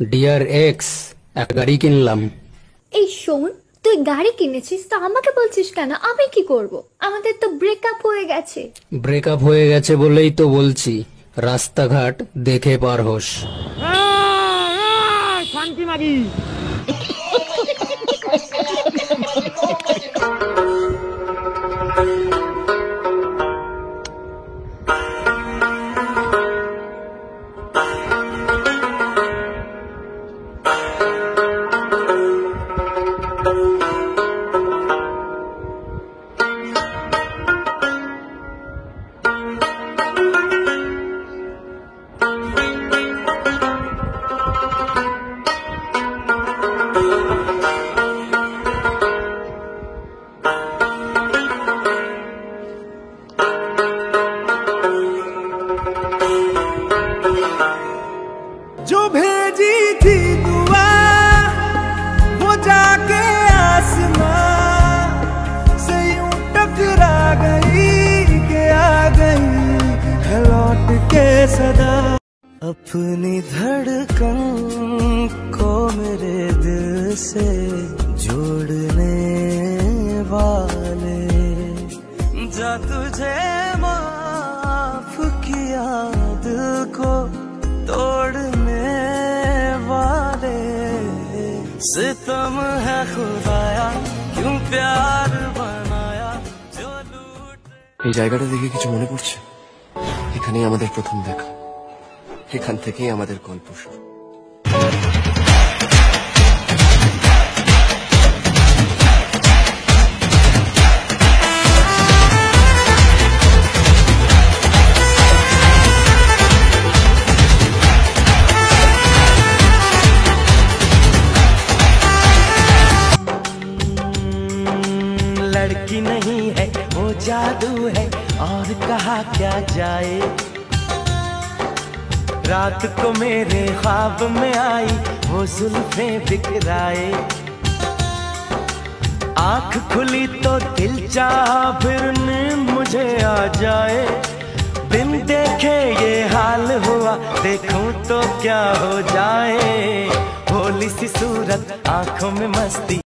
Dear ex, একটা গাড়ি কিনলাম। এই শোন, তুই গাড়ি কিনেছিস তো আমাকে বলছিস কেন? আমি কি করব? আমাদের তো ব্রেকআপ হয়ে গেছে। ব্রেকআপ হয়ে গেছে বলেই তো বলছি, রাস্তাঘাট দেখে পার হোস। শান্তি মাগি। जो भेजी थी दुआ वो जाके आसमां से यूं टकरा गई कि आ गई है लौट के सदा। अपनी धड़कन को मेरे दिल से जोड़ने वाले, जा तुझे माफ किया दिल को तोड़ने वाले, सितम है खुदाया क्यों प्यार बनाया जो लूट। এই জায়গাটা দেখে কিছু মনে পড়ছে? এখানেই আমাদের প্রথম দেখা, এখান থেকেই আমাদের গল্প শুরু। लड़की नहीं है वो जादू है और कहा क्या जाए, रात को मेरे ख्वाब में आई वो जुल्फे बिखराए, आँख खुली तो दिल चाहा फिर नींद मुझे आ जाए, बिन देखे ये हाल हुआ देखूं तो क्या हो जाए, भोली सी सूरत आंखों में मस्ती।